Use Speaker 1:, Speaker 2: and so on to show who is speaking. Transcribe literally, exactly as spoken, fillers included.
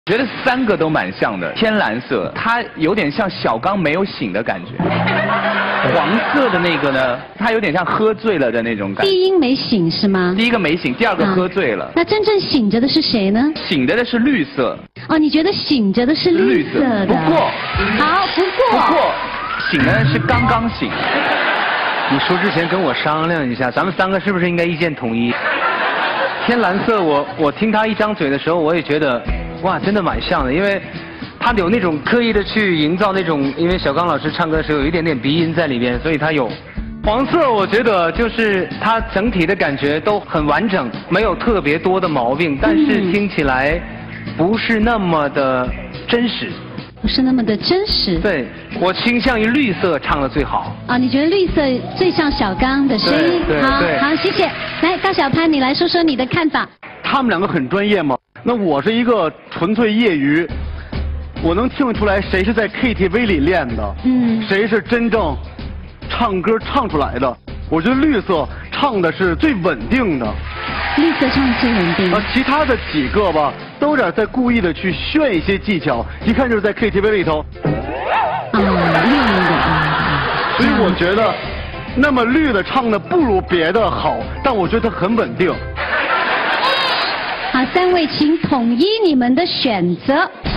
Speaker 1: 觉得三个都蛮像的，天蓝色，它有点像小刚没有醒的感觉。黄色的那个呢，它有点像喝醉了的那种感觉。
Speaker 2: 低音没醒是吗？
Speaker 1: 第一个没醒，第二个喝醉了。啊、
Speaker 2: 那真正醒着的是谁呢？
Speaker 1: 醒着的是绿色。
Speaker 2: 哦，你觉得醒着的是绿色的？
Speaker 1: 不过，
Speaker 2: 好，不过，
Speaker 1: 不过，醒的是刚刚醒。
Speaker 3: 你说之前跟我商量一下，咱们三个是不是应该意见统一？天蓝色我，我我听他一张嘴的时候，我也觉得，哇，真的蛮像的，因为他有那种刻意的去营造那种，因为小刚老师唱歌的时候有一点点鼻音在里边，所以他有。黄色我觉得就是它整体的感觉都很完整，没有特别多的毛病，但是听起来不是那么的真实。
Speaker 2: 不是那么的真实。
Speaker 3: 对，我倾向于绿色唱的最好。
Speaker 2: 啊，你觉得绿色最像小刚的声音？
Speaker 3: 对对
Speaker 2: 好，
Speaker 3: 对
Speaker 2: 好，谢谢。来，高小攀，你来说说你的看法。
Speaker 4: 他们两个很专业吗？那我是一个纯粹业余，我能听得出来谁是在 K T V 里练的，嗯，谁是真正唱歌唱出来的。我觉得绿色唱的是最稳定的。
Speaker 2: 绿色唱的最稳定。
Speaker 4: 啊，其他的几个吧，都有点在故意的去炫一些技巧，一看就是在 K T V 里头。
Speaker 2: 啊，绿的啊。
Speaker 4: 所以我觉得，那么绿的唱的不如别的好，但我觉得它很稳定。
Speaker 2: 好，三位请统一你们的选择。